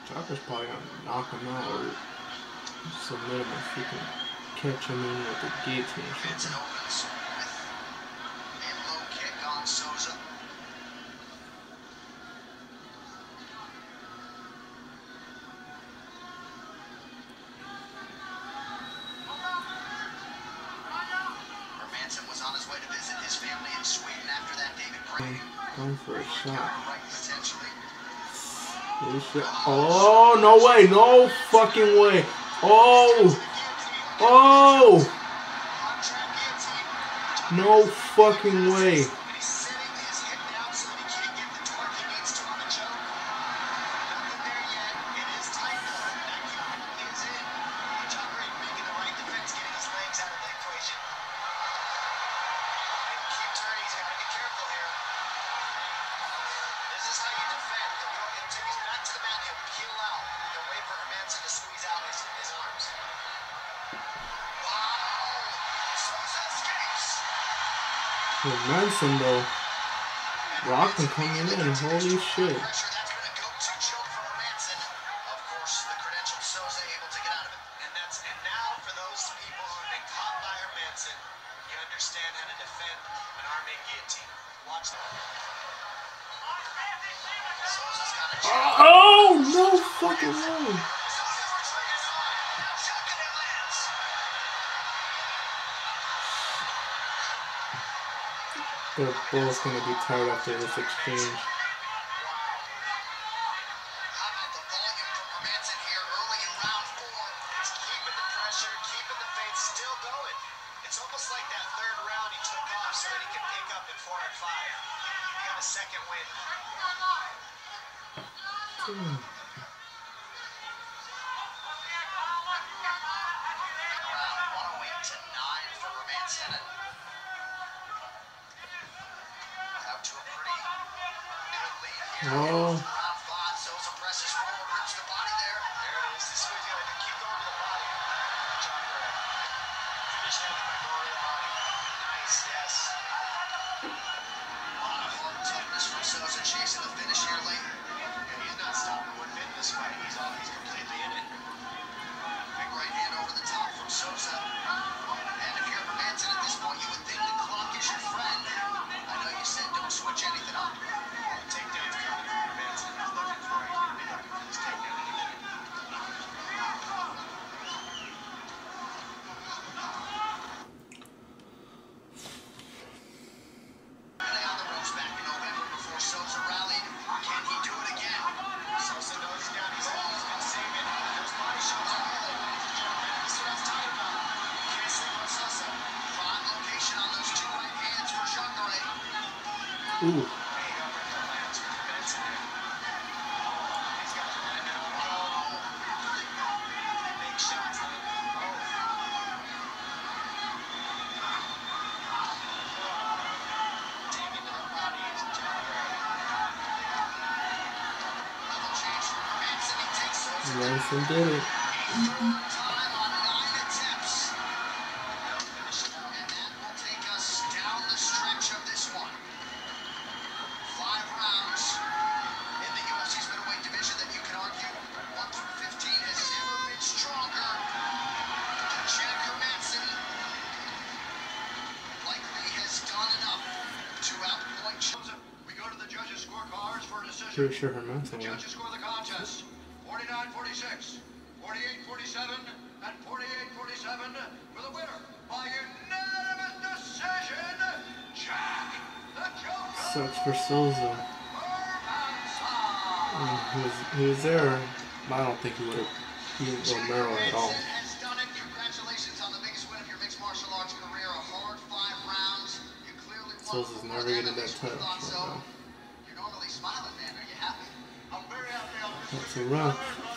Jacare's probably gonna knock him out or submit him if he can catch him in with the guillotine or something. Opens with a low kick on Souza. Hermansson was on his way to visit his family in Sweden after that David Brady. Going for a shot. Right, potentially. Oh, no way. No fucking way. Oh. Oh. No fucking way. Hermansson though, rocked him coming in, holy shit. That's going to go to choke for Hermansson. Of course, the credentialed Souza able to get out of it. And now for those people who have been caught by Hermansson, you understand how to defend an arm in guillotine. Watch that. Souza's got a chance. Oh, no fucking way. They're both going to be tired after this exchange. How about the volume from Hermansson here early in round 4? It's keeping the pressure, keeping the feints still going. It's almost like that third round he took off so that he could pick up in 4 and 5. He got a second win. Around 108 to 9 for Hermansson. To a pretty good lead here. Oh. Round 5, Souza presses forward, rips the body there. There it is. This is what he's got to do. Keep going to the body. Jacare. Finish that by going to the body. Nice, yes. A lot of heart toughness from Souza chasing the finish here late. And he's not stopping one bit this fight. He's completely in it. Big right hand over the top from Souza. And if you're Hermansson at this point, you would think the clock is your friend. I know you said don't switch anything up. Well, the takedown's coming from Hermansson. He's looking for it. He's going to be looking for this takedown any minute. They on the ropes back in November before Souza rallied. Can he do it again? Souza knows he's down. He's been saving those body shots. This is what I was talking about. You can't sleep on Souza. Prime location on those two right hands for Jacare. Ooh. Hermansson did it. Pretty sure Hermansson won. Judges score the contest 49-46, 48-47, and 48-47 for the winner by unanimous decision, Jack the Joker. Sucks for Souza. He was there. I don't think he would have beaten Romero at all. Has done it. Congratulations on the biggest win of your mixed martial arts career. A hard 5 rounds. You clearly won. Souza's never getting that title shot now. You're normally smiling, man. Are you happy? I'm very happy. That's a wrap.